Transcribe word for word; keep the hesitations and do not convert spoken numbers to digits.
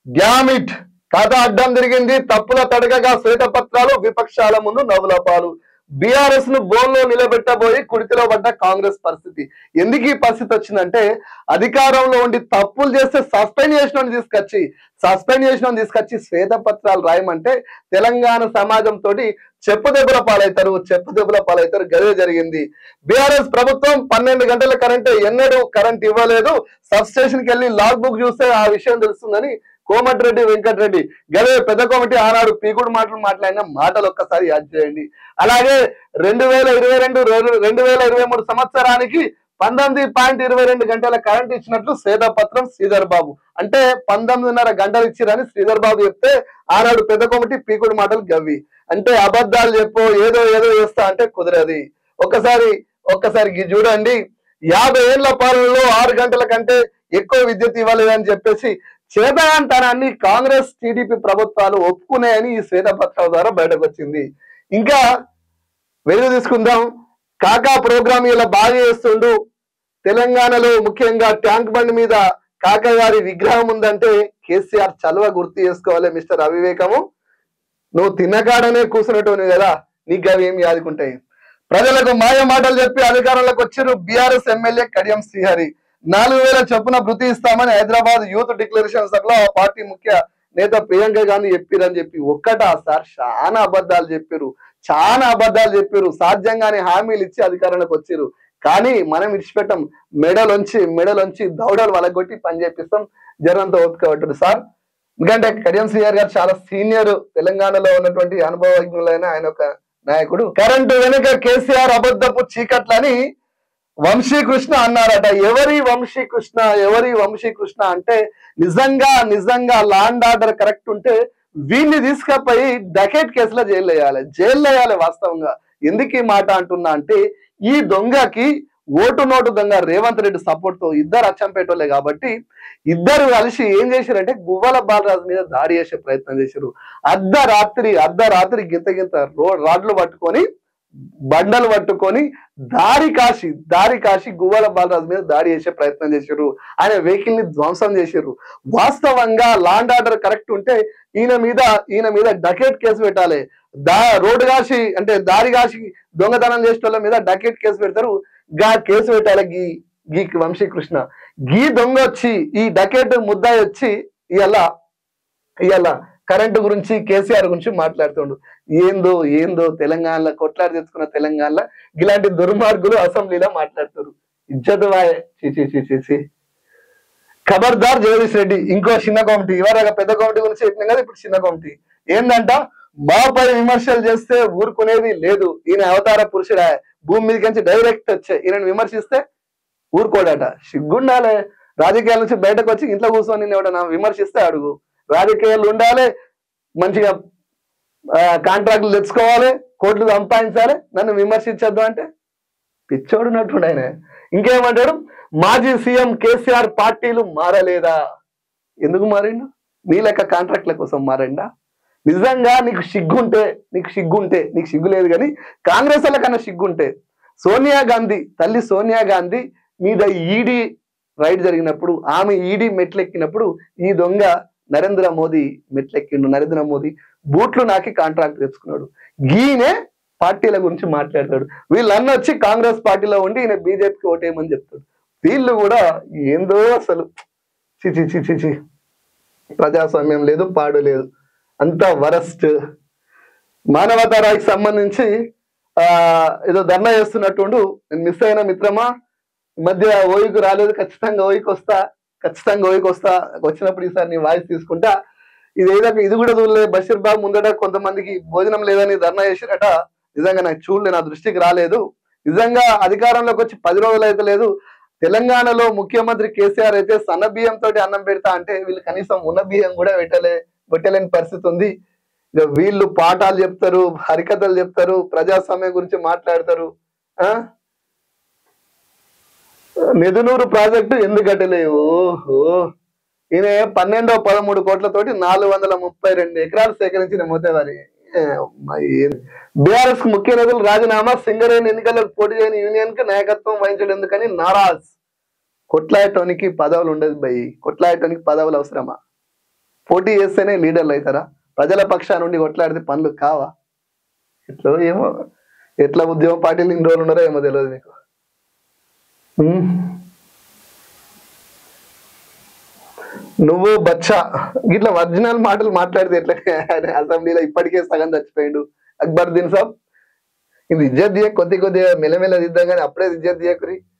Damn it కథ అడ్డం తిరిగింది. తప్పుల తడకగా శ్వేతపత్రాలు, విపక్షాల ముందు నవ్వుల పాలు. బీఆర్ఎస్ ను బోన్లో నిలబెట్టబోయి కుడితిలో పడ్డ కాంగ్రెస్ పరిస్థితి. ఎందుకు ఈ పరిస్థితి వచ్చిందంటే, అధికారంలో ఉండి తప్పులు చేస్తే సస్పెండ్ చేసిన తీసుకొచ్చి సస్పెండ్ చేసిన తీసుకొచ్చి శ్వేతపత్రాలు రాయమంటే తెలంగాణ సమాజం తోటి చెప్పు దెబ్బల పాలవుతారు చెప్పు దెబ్బల పాలవుతారు గదే జరిగింది. బీఆర్ఎస్ ప్రభుత్వం పన్నెండు గంటల కరెంట్ ఎన్నడూ కరెంట్ ఇవ్వలేదు. సబ్ స్టేషన్ కి వెళ్ళి లాగ్ బుక్ చూస్తే ఆ విషయం తెలుస్తుందని కోమటిరెడ్డి వెంకటరెడ్డి గదే పెద్ద కమిటీ ఆనాడు పీకుడు మాటలు మాట్లాడిన మాటలు ఒక్కసారి యాద్ చేయండి. అలాగే రెండు వేల ఇరవై రెండు రెండు వేల ఇరవై మూడు సంవత్సరానికి పంతొమ్మిది పాయింట్ ఇరవై రెండు గంటల కరెంట్ ఇచ్చినట్లు శ్వేతపత్రం శ్రీధర్ బాబు. అంటే పంతొమ్మిదిన్నర గంటలు ఇచ్చిరని శ్రీధర్ బాబు చెప్తే ఆనాడు పెద్ద కమిటీ పీకుడు మాటలు గవ్వి. అంటే అబద్ధాలు చెప్పు ఏదో ఏదో చేస్తా అంటే కుదరది. ఒక్కసారి ఒక్కసారి చూడండి, యాభై ఏళ్ల పాలనలో ఆరు గంటల కంటే ఎక్కువ విద్యుత్ ఇవ్వలేదని చెప్పేసి చేతగాంతనాన్ని కాంగ్రెస్ టీడీపీ ప్రభుత్వాలు ఒప్పుకున్నాయని ఈ శ్వేతపత్రాల ద్వారా బయటకు వచ్చింది. ఇంకా వెలుగు తీసుకుందాం. కాకా ప్రోగ్రామ్ ఇలా బాగా చేస్తుండు. తెలంగాణలో ముఖ్యంగా ట్యాంక్ బండ్ మీద కాకా గారి విగ్రహం ఉందంటే కేసీఆర్ చలువ గుర్తు చేసుకోవాలి. మిస్టర్ అవివేకము, నువ్వు తిన్నకాడనే కూర్చున్నట్టు కదా, నీకు అవి ఏం యాదుకుంటాయి. ప్రజలకు మాయ మాటలు చెప్పి అధికారంలోకి వచ్చిన బీఆర్ఎస్ ఎమ్మెల్యే కడియం శ్రీహరి నాలుగు వేల చొప్పున భృతి ఇస్తామని హైదరాబాద్ యూత్ డిక్లరేషన్ సభలో ఆ పార్టీ ముఖ్య నేత ప్రియాంక గాంధీ చెప్పిరని చెప్పి ఒక్కటా సార్ చాలా అబద్ధాలు చెప్పారు చాలా అబద్ధాలు చెప్పారు సాధ్యంగానే హామీలు ఇచ్చి అధికారంలోకి వచ్చారు. కానీ మనం విడిచిపెట్టాం. మెడలోంచి మెడలోంచి దౌడలు వలగొట్టి పని చేపిస్తాం. జనంతో ఓపికబట్టారు సార్. ఎందుకంటే కడియం శ్రీహరి గారు చాలా సీనియర్, తెలంగాణలో ఉన్నటువంటి అనుభవజ్ఞులైన ఆయన ఒక నాయకుడు. కరెంటు వెనుక కేసీఆర్ అబద్ధపు చీకట్లని వంశీకృష్ణ అన్నారట. ఎవరి వంశీకృష్ణ ఎవరి వంశీకృష్ణ అంటే నిజంగా నిజంగా లాండ్ ఆర్డర్ కరెక్ట్ ఉంటే వీళ్ళని తీసుకపోయి డకెట్ కేసులో జైలు వేయాలి జైలు వేయాలి వాస్తవంగా. ఎందుకు ఈ మాట అంటున్నా అంటే, ఈ దొంగకి ఓటు నోటు దొంగ రేవంత్ రెడ్డి సపోర్ట్ తో ఇద్దరు అచ్చంపేటోళ్ళే కాబట్టి ఇద్దరు కలిసి ఏం చేశారంటే గువ్వల బాలరాజు మీద దాడి చేసే ప్రయత్నం చేశారు. అర్ధరాత్రి అర్ధరాత్రి గింత గింత రో రాడ్లు పట్టుకొని బండలు పట్టుకొని దారి కాశి దారి కాశి గువ్వల బాలరాజు మీద దాడి చేసే ప్రయత్నం చేశారు. ఆయన వెహికల్ ని ధ్వంసం చేశారు. వాస్తవంగా లాండ్ ఆర్డర్ కరెక్ట్ ఉంటే ఈయన మీద ఈయన మీద డకెట్ కేసు పెట్టాలి. దా రోడ్డు కాసి అంటే దారి కాసి దొంగతనం చేసే వాళ్ళ మీద డకెట్ కేసు పెడతారు. గా కేసు పెట్టాలి గీ గీ వంశీకృష్ణ. గీ దొంగ వచ్చి ఈ డకెట్ ముద్దాయి వచ్చి ఇవాళ ఇవాళ కరెంటు గురించి కేసీఆర్ గురించి మాట్లాడుతుండు. ఏందో ఏందో తెలంగాణలో కొట్లాడి తెచ్చుకున్న తెలంగాణలో ఇలాంటి దుర్మార్గులు అసెంబ్లీలో మాట్లాడుతారు. ఇజ్జత్ వాయే. చీచి చీచి ఖబర్దార్ జగదీష్ రెడ్డి. ఇంకో చిన్న కమిటీ, ఇవరగా పెద్ద కమిటీ గురించి చెప్పినాం కదా, ఇప్పుడు చిన్న కమిటీ ఏందంట, బాపై విమర్శలు చేస్తే ఊరుకునేది లేదు. ఈయన అవతార పురుషుడా, భూమి మీదకి డైరెక్ట్ వచ్చే ఈయన విమర్శిస్తే ఊరుకోడట. సిగ్గుండాలే. రాజకీయాల నుంచి బయటకు వచ్చి ఇంట్లో కూర్చొని ఎవడన్నా విమర్శిస్తే అడుగు. రాజకీయాలు ఉండాలి, మంచిగా కాంట్రాక్టులు తెచ్చుకోవాలి, కోట్లు సంపాదించాలి, నన్ను విమర్శించద్దు అంటే పిచ్చోడున్నట్టు ఆయన. ఇంకేమంటాడు, మాజీ సీఎం కేసీఆర్ పార్టీలు మారలేదా? ఎందుకు మారిండు? నీ లెక్క కాంట్రాక్ట్ల కోసం మారిండా? నిజంగా నీకు సిగ్గుంటే నీకు సిగ్గుంటే నీకు సిగ్గు లేదు కానీ కాంగ్రెస్ వాళ్ళ కన్నా సిగ్గుంటే సోనియా గాంధీ తల్లి సోనియా గాంధీ మీద ఈడీ రైడ్ జరిగినప్పుడు ఆమె ఈడీ మెట్లెక్కినప్పుడు ఈ దొంగ నరేంద్ర మోదీ మెట్లెక్కిండు. నరేంద్ర మోదీ బూట్లు నాకి కాంట్రాక్ట్ తెచ్చుకున్నాడు. గీనే పార్టీల గురించి మాట్లాడతాడు. వీళ్ళన్న వచ్చి కాంగ్రెస్ పార్టీలో ఉండి ఈయన బీజేపీకి ఓటేయమని చెప్తాడు. వీళ్ళు కూడా ఏందో అసలు చిచి చిచి చి ప్రజాస్వామ్యం లేదు, పాడు లేదు, అంతా వరస్ట్. మానవతారానికి సంబంధించి ఆ ఏదో ధర్నా చేస్తున్నట్టుండు. నేను మిస్ అయిన మిత్రమా, ఈ మధ్య ఓయికు రాలేదు, ఖచ్చితంగా ఓయికి వస్తా ఖచ్చితంగా ఓయికి వస్తా వచ్చినప్పుడు ఈసారి నీ వాయిస్ తీసుకుంటా. ఇది ఏదో ఇది కూడా చూడలేదు. బషీర్ బాబు ముందట కొంతమందికి భోజనం లేదని ధర్నా చేసిరట. నిజంగా నాకు చూడలే, నా దృష్టికి రాలేదు. నిజంగా అధికారంలోకి వచ్చి పది రోజులు అయితే లేదు. తెలంగాణలో ముఖ్యమంత్రి కేసీఆర్ అయితే సన్న బియ్యం తోటి అన్నం పెడతా అంటే వీళ్ళు కనీసం ఉన్న బియ్యం కూడా పెట్టలే పెట్టలేని పరిస్థితి ఉంది. వీళ్ళు పాఠాలు చెప్తారు, హరికథలు చెప్తారు, ప్రజాస్వామ్యం గురించి మాట్లాడతారు. ఆ నెదునూరు ప్రాజెక్టు ఎందుకు కట్టలేవు? ఓహో, ఈయన పన్నెండో పదమూడు కోట్లతోటి నాలుగు వందల ముప్పై రెండు ఎకరాలు సేకరించిన మోతేవారి. బీఆర్ఎస్ ముఖ్య నేతలు రాజీనామా, సింగరేణి ఎన్నికలకు పోటీ చేయని యూనియన్ కి నాయకత్వం వహించడం ఎందుకని నారాజ్. కొట్లాయటానికి పదవులు ఉండదు భయ్, కొట్లాయటానికి పదవులు అవసరమా? పోటీ చేస్తేనే లీడర్లు అవుతారా? ప్రజల పక్షా నుండి కొట్లాడితే పనులు కావా? ఎట్లా ఏమో, ఎట్లా ఉద్యమ పార్టీలు ఇన్ని రోజులు ఉన్నారో ఏమో తెలియదు మీకు. నువ్వు బచ్చా ఇట్లా ఒరిజినల్ మాటలు మాట్లాడితే ఎట్లా? అసెంబ్లీలో ఇప్పటికే సగం చచ్చిపోయిండు అక్బరుద్దీన్ సాబ్. ఇది ఇజ్జత్ దియ కొద్ది కొద్దిగా మెల్లమెల్ల దిద్దాం కానీ అప్పుడే ఇజ్జత్ దియకురి.